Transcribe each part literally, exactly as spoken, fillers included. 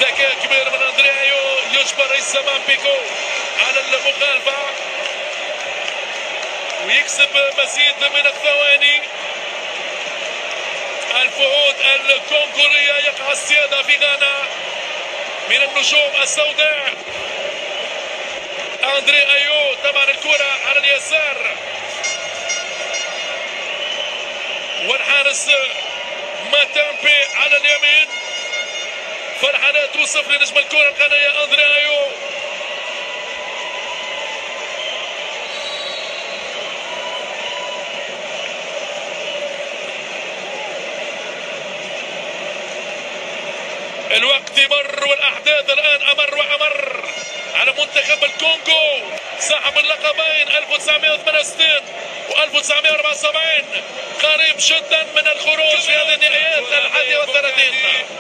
ذكاء كبير من اندريايو يجبر السمان بيكو على المخالفة ويكسب مزيد من الثواني. الفهود الكونغولية يقع السيادة في غانا من النجوم السوداء. اندري ايو طبعا الكرة على اليسار والحارس ماتامبي على اليمين. فرحانة توصف لنجم الكرة الغانية اندري ايو. الوقت يمر والاحداث الان امر وامر على منتخب الكونغو صاحب اللقبين ألف وتسعمائة وثمانية وستين و ألف وتسعمائة وأربعة وسبعين قريب جدا من الخروج في هذه النهائيات الحادية والثلاثين.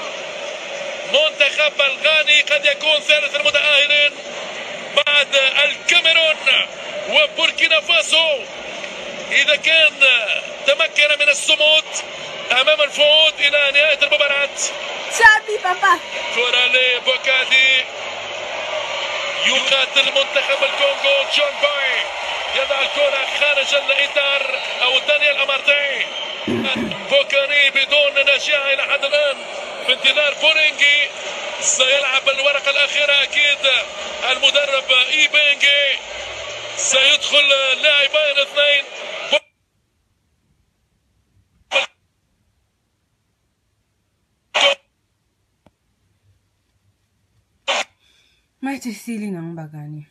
منتخب الغاني قد يكون ثالث المتأهلين بعد الكاميرون وبوركينا فاسو اذا كان تمكن من الصمود امام الفهود الى نهاية المباراة. شابي بابا كرة لبوكادي يقاتل منتخب الكونغو. جون باي يضع الكرة خارج الاطار او دانيال امارتي. بوكاني بدون نجاح الى حد الان في انتظار بورينجي. سيلعب الورقة الاخيرة اكيد المدرب ايبينجي. سيدخل لاعبين اثنين ما تسيلي نعم باغاني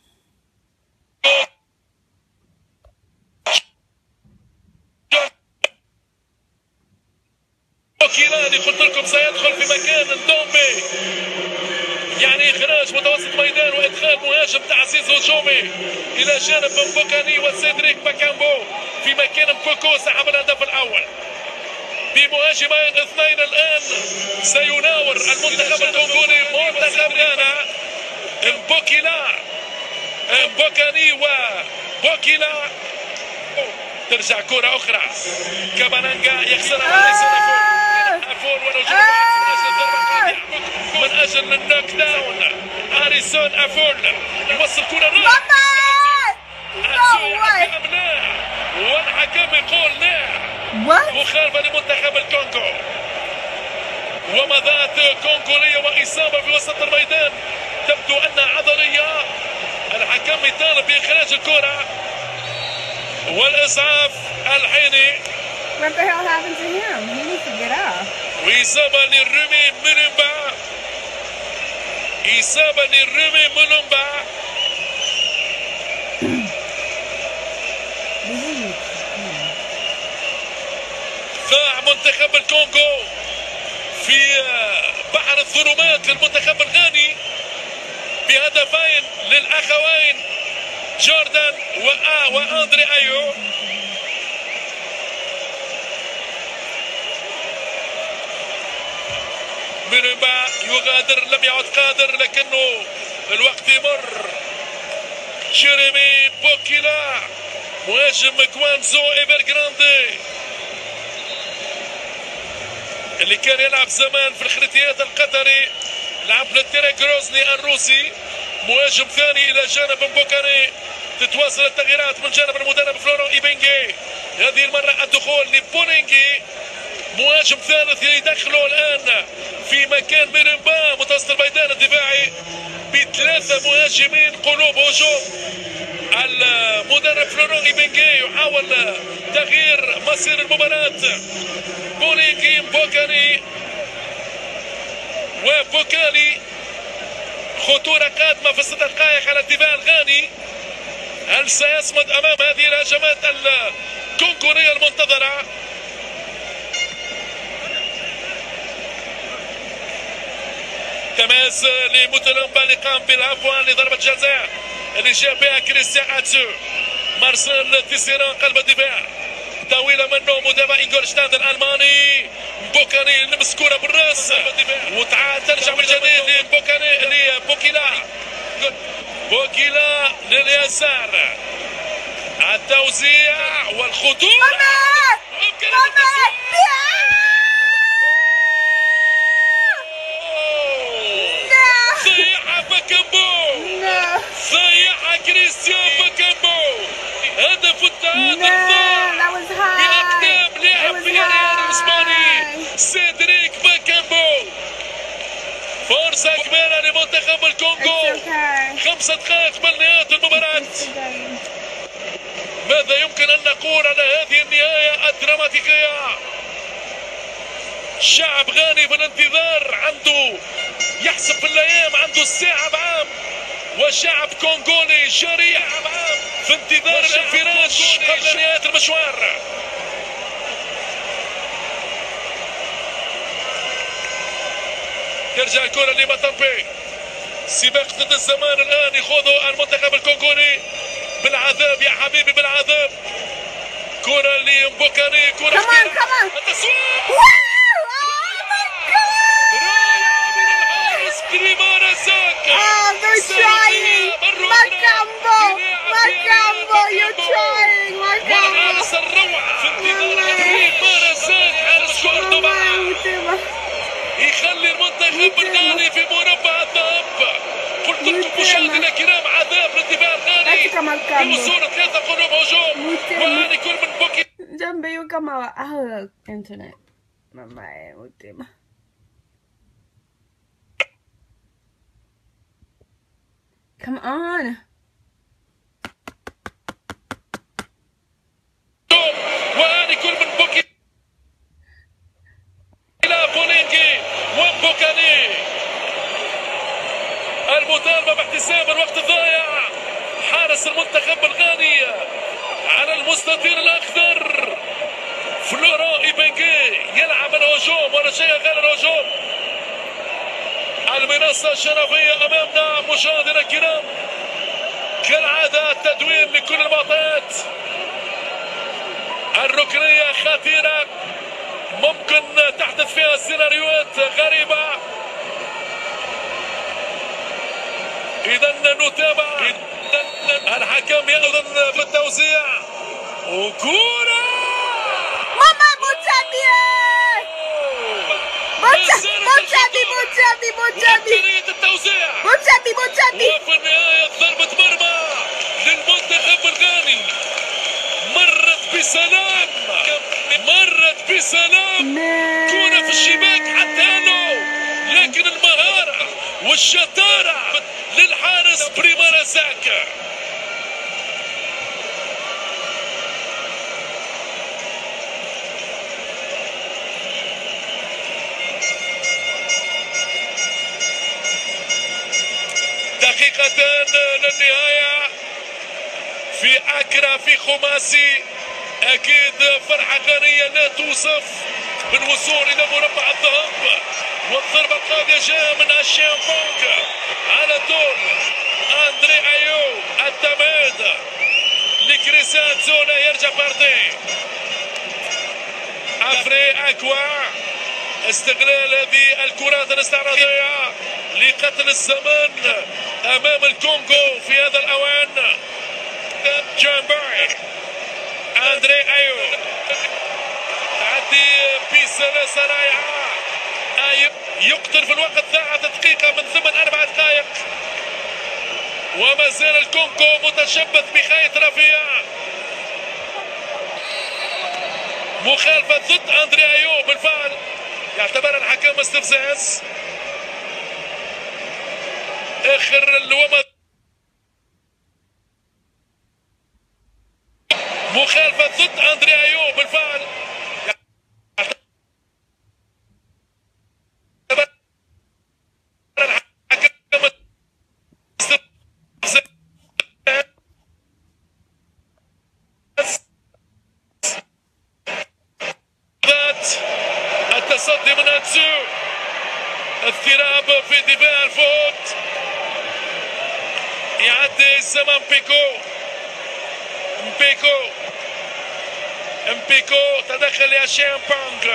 كيلاني. قلت لكم سيدخل في مكان دومبي يعني اخراج متوسط ميدان وادخال مهاجم تعزيز هجومي الى جانب بوكاني وسيدريك باكامبو في مكان بوكو صاحب الهدف الاول. بمهاجمين اثنين الان سيناور المنتخب الكونغولي منتخب غانا. مبوكيلا مبوكاني وبوكيلا. ترجع كرة أخرى كابانانجا يخسرها ليس أفول ونجوم من أجل النوك داون. أريسون أفول يوصل كرة أم لا والحكم يقول لا مخالفة لمنتخب الكونغو. ومضات كونغولية وإصابة في وسط الميدان تبدو أنها عضلية. الحكم يطالب بإخراج الكرة والإسعاف الحيني. What the hell happened to him? He needs to get up. وإصابة للرمي منومبا. إصابة للرمي منومبا. ضاع منتخب الكونغو في بحر الظلمات للمنتخب الغاني بهدفين للأخوين جوردان وآ وأندري أيو. منومبا يغادر لم يعد قادر لكنه الوقت يمر. جيريمي بوكيلا مهاجم كوانزو ايفرغراندي اللي كان يلعب زمان في الخريطيات القطري لعب للتيري جروزني الروسي. مهاجم ثاني الى جانب مبوكاني. تتواصل التغييرات من جانب المدرب فلورون ايبينجي. هذه المرة الدخول لبولينجي مهاجم ثالث يدخله الان في مكان ميرمبا متوسط الميدان الدفاعي بثلاثة مهاجمين قلوب هجوم. المدرب فلورون ايبينجي يحاول تغيير مصير المباراة. بولينجي بوكاني وبوكالي. خطورة قادمة في الست دقائق على الدفاع الغاني. هل سيصمد امام هذه الهجمات الكونغولية المنتظرة؟ تماس لموتولومبا اللي قام بالعفو لضربة جزاء اللي جاء بها كريستيان اتسو. مارسيل تيسيران قلب الدفاع طويلة منه مدافع انجولشتاد الالماني. بوكاني لمس كرة بالراس وتعاد ترجع من جديد لبوكاني لبوكيلا. بوكيلا لليسار التوزيع والخطورة. No! باكامبو No. ضيعها كريستيان باكامبو. هدف التعادل No. ضاع That was high. بأقدام It لاعب was في الريال الإسباني high. سيدريك باكامبو. فرصة كبيرة لمنتخب الكونغو. It's okay. خمسة دقائق قبل نهاية المباراة. It's okay. ماذا يمكن أن نقول على هذه النهاية الدراماتيكية؟ شعب غاني في الانتظار، عنده يحسب في الأيام، عنده الساعة بعام، وشعب كونغولي جريح في انتظار الانفراج قبل نهاية المشوار. ترجع الكرة لماتامبي. سباق ضد الزمان الآن يخوضه المنتخب الكونغولي. بالعذاب يا حبيبي بالعذاب. كرة لمبوكاني. كرة Come on, come on. التسويق. Wow! Oh my God! رائع من الحارس بريمارا ساكا. Oh, they're trying. Makambo, Makambo, you're trying, والحارس Makambo. الروعة في انتظار بريمارا ساكا حارس كوردوبا. Mama, يخلي المنتخب الغاني في مربع الذهب. قلت لكم مشاهدينا الكرام عذاب للدفاع الغاني That's كمان كامبو. بوصول ثلاثة قلوب هجوم. وهاني كل من بوكي. Jambe yung kama ah internet. Mama eh ultima. Come on. وهاني كل من بوكي إلى بولينجي وبوكاني. المطالبة باحتساب الوقت الضائع. حارس المنتخب الغاني على المستطيل الأخضر فلوران إيبنجي يلعب الهجوم ورجع غير الهجوم. المنصة الشرفية أمامنا مشاهدينا الكرام. كالعادة التدوين لكل المعطيات. الركنية خطيرة ممكن تحدث فيها سيناريوهات غريبة. إذا نتابع. الحكم يأذن بالتوزيع. وكورة Mama Muchabi! Muchabi, Muchabi, Muchabi. إمكانية التوزيع. Muchabi, Muchabi. وفي النهاية ضربة مرمى للمنتخب الغاني. مرت بسلام مرت بسلام. كورة في الشباك حتى له، لكن المهارة والشطارة للحارس بريمارا ساكا. دقيقتان للنهاية في أكرا في خماسي. أكيد فرحة غنية لا توصف بالوصول إلى مربع الذهب. والضربة القاضية جاء من أشيان بونغ على طول أندري أيو. التمهيد لكريسان زونا يرجع باردي. أفري أكوا استغلال هذه الكرات الاستعراضية لقتل الزمان أمام الكونغو في هذا الأوان. جامباي أندري أيو تعدي بيسرس رائعة. أيو يقتل في الوقت ضاعت دقيقة من ثمن أربع دقائق. وما زال الكونغو متشبث بخيط رفيع. مخالفة ضد أندري أيو بالفعل. يعتبر الحكم استفزاز. آخر الومض مخالفة ضد أندري أيو بالفعل. التصدي من أتسو. اضطراب في دفاع الفوت. يعدي الزمن بيكو. مبيكو مبيكو تدخل لأشيان بانغ.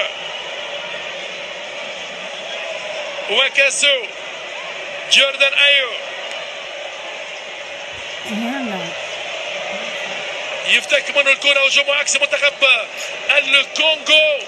وكاسو جوردان أيو يفتك منه الكرة. هجوم عكس منتخب الكونغو.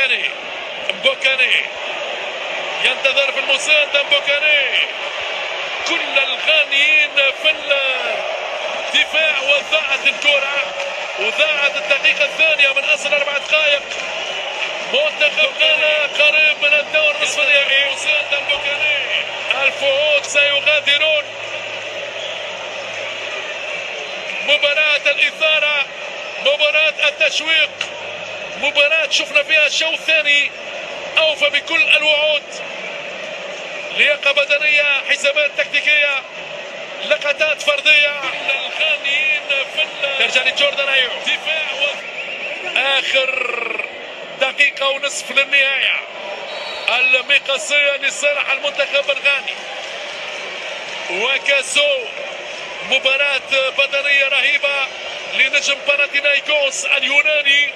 مبوكاني مبوكاني ينتظر في المساندة. مبوكاني كل الغانيين في الدفاع، وضاعت الكرة وضاعت الدقيقة الثانية من أصل أربع دقائق. منتخب غانا قريب من الدور نصف النهائي. الفهود سيغادرون مباراة الإثارة، مباراة التشويق، مباراة شفنا فيها الشوط الثاني أوفى بكل الوعود. لياقة بدنية، حسابات تكتيكية، لقطات فردية. الغانيين في ترجع لجوردان أيو. دفاع و... آخر دقيقة ونصف للنهاية المقصية لصالح المنتخب الغاني. وكاسو مباراة بدنية رهيبة لنجم باناثينايكوس اليوناني.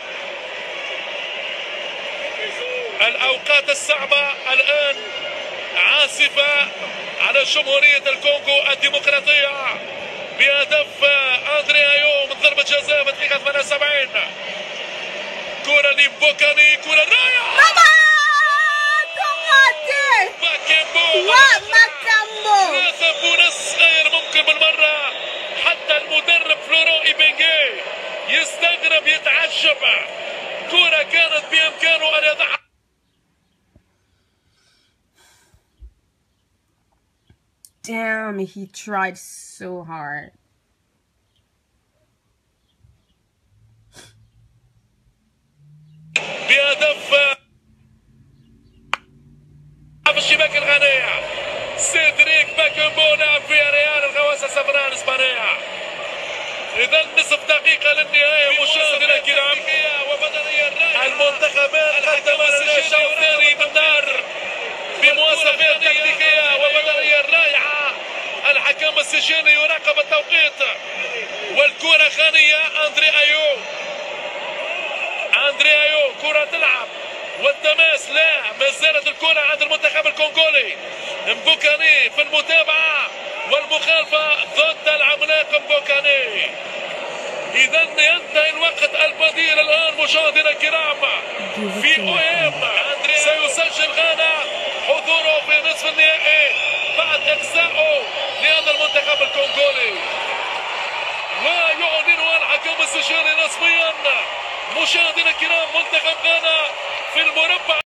الأوقات الصعبة الآن عاصفة على جمهورية الكونغو الديمقراطية بهدف أندري أيو من ضربة جزاء في الدقيقة ثمانية وسبعين. كرة لبوكاني، كرة رايعة. ماما توماتي باكيمبو وماكامبو. ثلاثة بونص غير ممكن بالمرة. حتى المدرب فلورون إيبينغي يستغرب يتعجب. كرة كانت بإمكانه أن يضعها. Damn, he tried so hard. بهدف في الشباك الغانية سيدريك باكومبو لاعب في ريال الغواصة الصفراء الإسبانية. إذا نصف دقيقة للنهاية مشاهدينا الكرام. المنتخبات قدم لنا الشوط الثاني بالنار بمواصفات تكتيكية وبدنية رائعة. الحكم السجيني يراقب التوقيت والكرة خانية. أندري أيو، أندري أيو كرة تلعب والتماس لا، ما زالت الكرة عند المنتخب الكونغولي. مبوكاني في المتابعة والمخالفة ضد العملاق مبوكاني. إذا ينتهي الوقت البديل الآن مشاهدينا الكرام في أوهام. سيسجل غانا حضوره في نصف النهائي بعد إقصائه لهذا المنتخب الكونغولي. ويعلنها الحكم السجيني رسميا. مشاهدينا الكرام منتخب غانا في المربع.